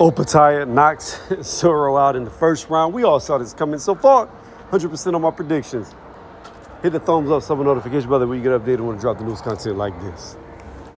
Opetaia knocks Zorro out in the first round. We all saw this coming. So far, 100% on my predictions. Hit the thumbs up, sub, and notification bell when you get updated when I drop the news content like this.